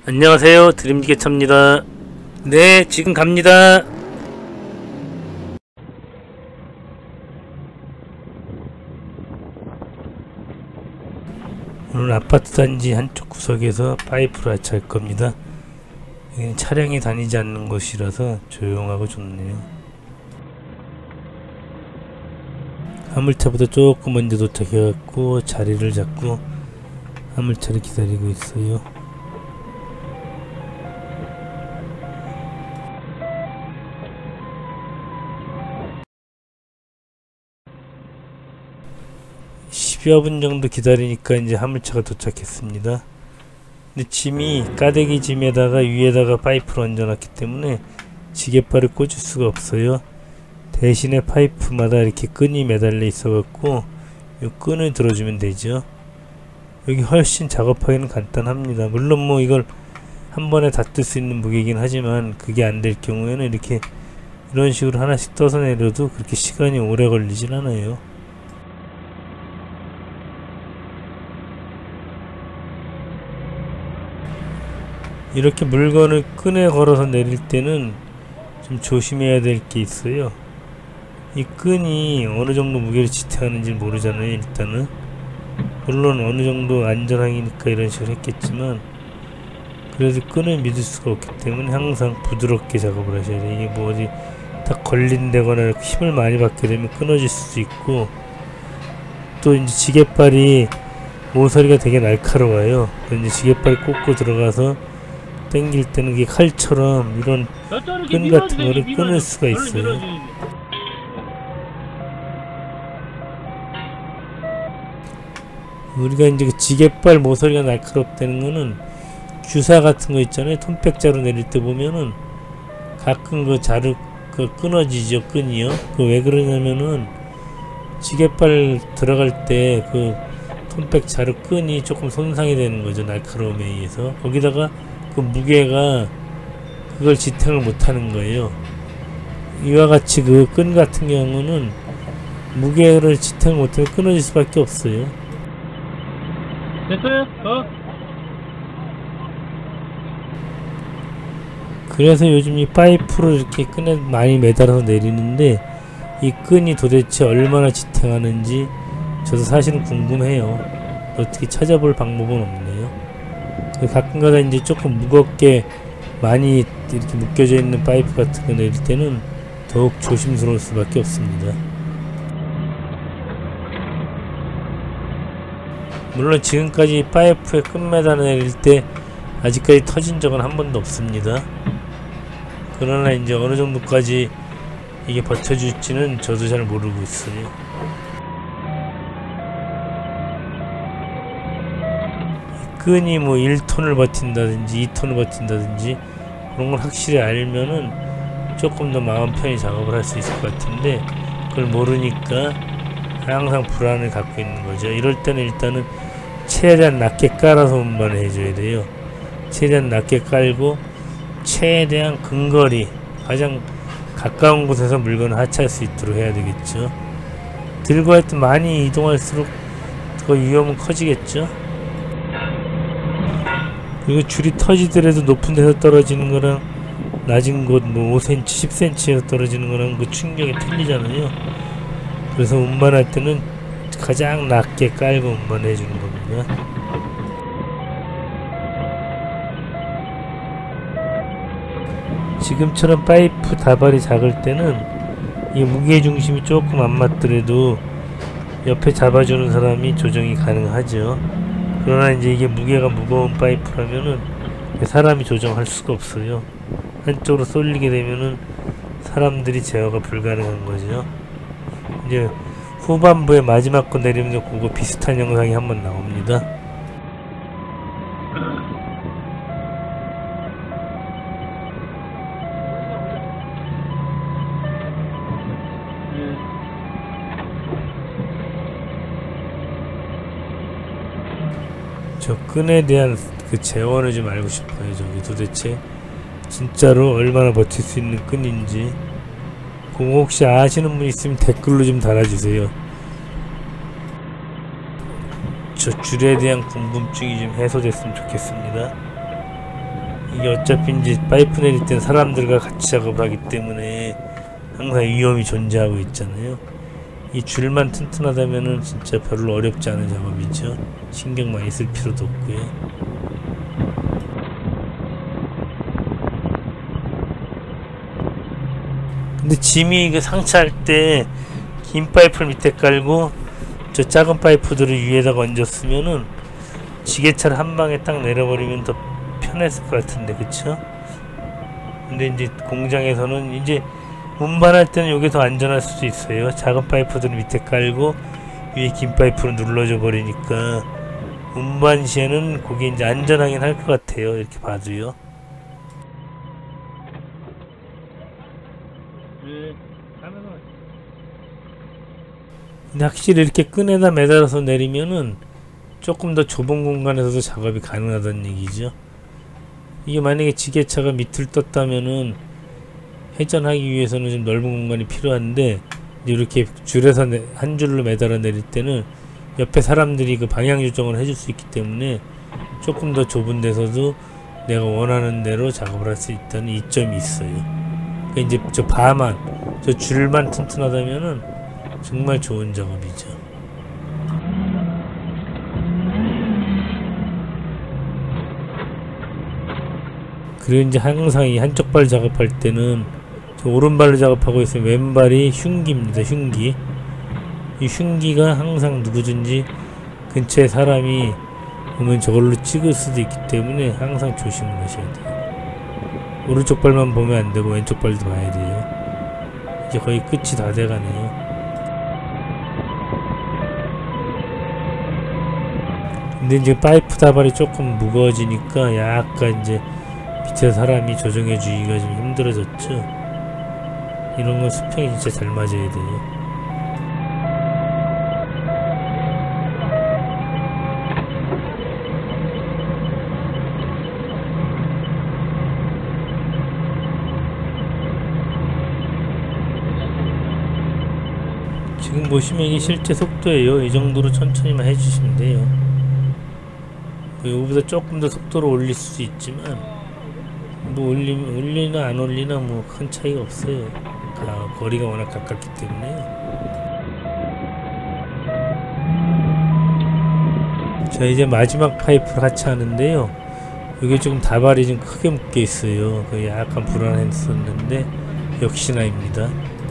안녕하세요, 드림기계차입니다. 네, 지금 갑니다. 오늘 아파트 단지 한쪽 구석에서 파이프를 하차할 겁니다. 여기는 차량이 다니지 않는 곳이라서 조용하고 좋네요. 화물차보다 조금 먼저 도착해갖고 자리를 잡고 화물차를 기다리고 있어요. 몇 분 정도 기다리니까 이제 화물차가 도착했습니다. 근데 짐이 까대기 짐에다가 위에다가 파이프를 얹어놨기 때문에 지게발을 꽂을 수가 없어요. 대신에 파이프마다 이렇게 끈이 매달려 있어갖고 이 끈을 들어주면 되죠. 여기 훨씬 작업하기는 간단합니다. 물론 뭐 이걸 한 번에 다 뜰 수 있는 무게이긴 하지만 그게 안 될 경우에는 이렇게 이런 식으로 하나씩 떠서 내려도 그렇게 시간이 오래 걸리진 않아요. 이렇게 물건을 끈에 걸어서 내릴 때는 좀 조심해야 될 게 있어요. 이 끈이 어느 정도 무게를 지탱하는지 모르잖아요. 일단은 물론 어느 정도 안전하니까 이런 식으로 했겠지만 그래도 끈을 믿을 수가 없기 때문에 항상 부드럽게 작업을 하셔야 돼요. 이게 뭐 어디 딱 걸린다거나 힘을 많이 받게 되면 끊어질 수도 있고, 또 이제 지게발이 모서리가 되게 날카로워요. 이제 지게발 꽂고 들어가서 당길 때는 이게 칼처럼 이런 끈 같은 거를 끊을 수가 있어요. 우리가 이제 그 지게발 모서리가 날카롭다는 거는 주사 같은 거 있잖아요. 톰백자로 내릴 때 보면은 가끔 그 자루 끊어지죠. 끈이요. 그 왜 그러냐면은 지게발 들어갈 때 그 톰백 자루 끈이 조금 손상이 되는 거죠. 날카로움에 의해서. 거기다가 그 무게가 그걸 지탱을 못하는 거예요. 이와 같이 그 끈 같은 경우는 무게를 지탱을 못하면 끊어질 수밖에 없어요. 됐어요? 그래서 요즘 이 파이프를 이렇게 끈에 많이 매달아서 내리는데 이 끈이 도대체 얼마나 지탱하는지 저도 사실은 궁금해요. 어떻게 찾아볼 방법은 없네요. 가끔가다 이제 조금 무겁게 많이 이렇게 묶여져 있는 파이프 같은 거 내릴 때는 더욱 조심스러울 수밖에 없습니다. 물론 지금까지 파이프에 끈 매달아 내릴 때 아직까지 터진 적은 한 번도 없습니다. 그러나 이제 어느 정도까지 이게 버텨줄지는 저도 잘 모르고 있어요. 끈이 뭐 1톤을 버틴다든지 2톤을 버틴다든지 그런 걸 확실히 알면은 조금 더 마음 편히 작업을 할 수 있을 것 같은데 그걸 모르니까 항상 불안을 갖고 있는 거죠. 이럴 때는 일단은 최대한 낮게 깔아서 운반을 해줘야 돼요. 최대한 낮게 깔고 최대한 근거리, 가장 가까운 곳에서 물건을 하차할 수 있도록 해야 되겠죠. 들고 할 때 많이 이동할수록 더 위험은 커지겠죠. 이거 줄이 터지더라도 높은 데서 떨어지는 거랑 낮은 곳 뭐 5cm, 10cm에서 떨어지는 거랑 그 충격이 틀리잖아요. 그래서 운반할 때는 가장 낮게 깔고 운반해 주는 겁니다. 지금처럼 파이프 다발이 작을 때는 이 무게중심이 조금 안 맞더라도 옆에 잡아주는 사람이 조정이 가능하죠. 그러나 이제 이게 무게가 무거운 파이프라면은 사람이 조정할 수가 없어요. 한쪽으로 쏠리게 되면은 사람들이 제어가 불가능한 거죠. 이제 후반부에 마지막 거 내리면서 그거 비슷한 영상이 한번 나옵니다. 저 끈에 대한 그 재원을 좀 알고 싶어요. 저기 도대체 진짜로 얼마나 버틸 수 있는 끈인지. 그거 혹시 아시는 분 있으면 댓글로 좀 달아주세요. 저 줄에 대한 궁금증이 좀 해소됐으면 좋겠습니다. 이게 어차피 이제 파이프 내릴 땐 사람들과 같이 작업을 하기 때문에 항상 위험이 존재하고 있잖아요. 이 줄만 튼튼하다면은 진짜 별로 어렵지 않은 작업이죠. 신경 많이 쓸 필요도 없고요. 근데 짐이 그 상차할 때 긴 파이프를 밑에 깔고 저 작은 파이프들을 위에다가 얹었으면은 지게차를 한 방에 딱 내려버리면 더 편했을 것 같은데, 그쵸? 근데 이제 공장에서는 이제 운반할 때는 이게 더 안전할 수도 있어요. 작은 파이프들을 밑에 깔고 위에 긴 파이프를 눌러줘 버리니까 운반 시에는 그게 이제 안전하긴 할 것 같아요. 이렇게 봐도요. 근데 확실히 이렇게 끈에다 매달아서 내리면은 조금 더 좁은 공간에서도 작업이 가능하다는 얘기죠. 이게 만약에 지게차가 밑을 떴다면은 회전하기 위해서는 좀 넓은 공간이 필요한데 이렇게 줄에서 한 줄로 매달아 내릴 때는 옆에 사람들이 그 방향 조정을 해줄 수 있기 때문에 조금 더 좁은 데서도 내가 원하는 대로 작업을 할 수 있다는 이점이 있어요. 그러니까 이제 저 바만, 저 줄만 튼튼하다면은 정말 좋은 작업이죠. 그리고 이제 항상 이 한쪽 발 작업할 때는 저 오른발로 작업하고 있으면 왼발이 흉기입니다. 흉기. 이 흉기가 항상 누구든지 근처에 사람이 오면 저걸로 찍을 수도 있기 때문에 항상 조심을 하셔야 돼요. 오른쪽 발만 보면 안 되고 왼쪽 발도 봐야 돼요. 이제 거의 끝이 다 돼가네요. 근데 이제 파이프 다발이 조금 무거워지니까 약간 이제 밑에 사람이 조정해 주기가 좀 힘들어졌죠. 이런 건 수평이 진짜 잘 맞아야 돼요. 지금 보시면 이게 실제 속도예요. 이 정도로 천천히만 해주시면 돼요. 이거보다 조금 더 속도를 올릴 수 있지만 뭐 올리나 안 올리나 뭐 큰 차이가 없어요. 거리가 워낙 가깝기 때문에요. 자, 이제 마지막 파이프를 같이 하는데요. 이게 조금 다발이 좀 크게 묶여 있어요. 그 약간 불안했었는데 역시나입니다.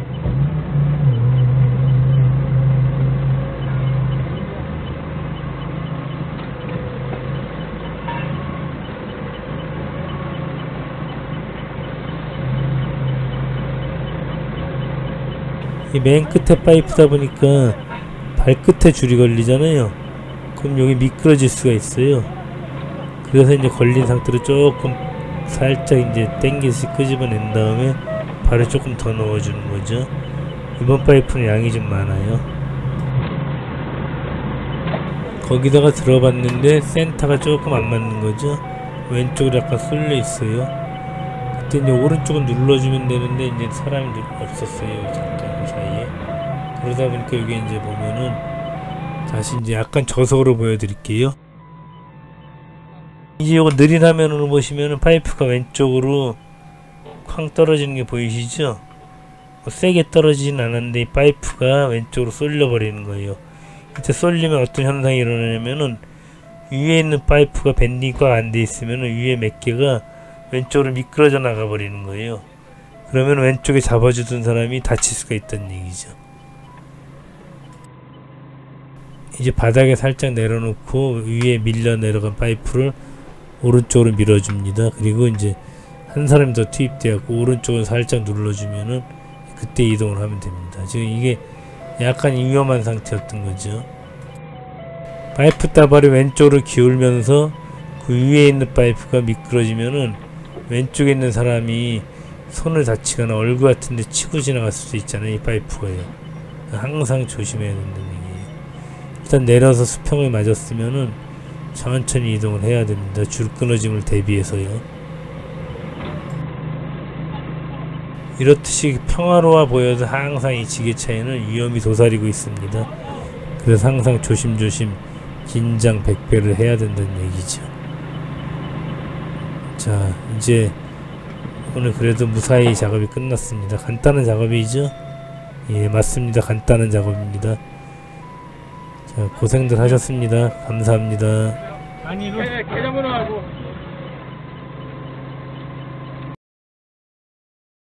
이 맨 끝에 파이프다 보니까 발끝에 줄이 걸리잖아요. 그럼 여기 미끄러질 수가 있어요. 그래서 이제 걸린 상태로 조금 살짝 이제 당겨서 끄집어낸 다음에 발을 조금 더 넣어주는 거죠. 이번 파이프는 양이 좀 많아요. 거기다가 들어봤는데 센터가 조금 안 맞는 거죠. 왼쪽으로 약간 쏠려 있어요. 그때 이제 오른쪽은 눌러주면 되는데 이제 사람이 없었어요. 잠깐 그 사이에. 그러다 보니까 여기 이제 보면은 다시 이제 약간 저속으로 보여드릴게요. 이제 이거 느린 화면으로 보시면은 파이프가 왼쪽으로 쾅 떨어지는 게 보이시죠? 뭐 세게 떨어지진 않았는데 이 파이프가 왼쪽으로 쏠려 버리는 거예요. 이때 쏠리면 어떤 현상이 일어나냐면은 위에 있는 파이프가 밴딩이 안 돼 있으면은 위에 몇 개가 왼쪽으로 미끄러져 나가 버리는 거예요. 그러면 왼쪽에 잡아주던 사람이 다칠 수가 있다는 얘기죠. 이제 바닥에 살짝 내려놓고 위에 밀려 내려간 파이프를 오른쪽으로 밀어줍니다. 그리고 이제 한 사람이 더 투입되었고 오른쪽을 살짝 눌러주면은 그때 이동을 하면 됩니다. 지금 이게 약간 위험한 상태였던 거죠. 파이프 따발이 왼쪽으로 기울면서 그 위에 있는 파이프가 미끄러지면은 왼쪽에 있는 사람이 손을 다치거나 얼굴 같은데 치고 지나갈 수도 있잖아요. 이 파이프가요. 항상 조심해야 된다는 얘기예요. 일단 내려서 수평을 맞았으면은 천천히 이동을 해야 됩니다. 줄 끊어짐을 대비해서요. 이렇듯이 평화로워 보여도 항상 이 지게차에는 위험이 도사리고 있습니다. 그래서 항상 조심조심 긴장 100배를 해야 된다는 얘기죠. 자, 이제 오늘 그래도 무사히 작업이 끝났습니다. 간단한 작업이죠? 예, 맞습니다. 간단한 작업입니다. 자, 고생들 하셨습니다. 감사합니다. 계좌번호하고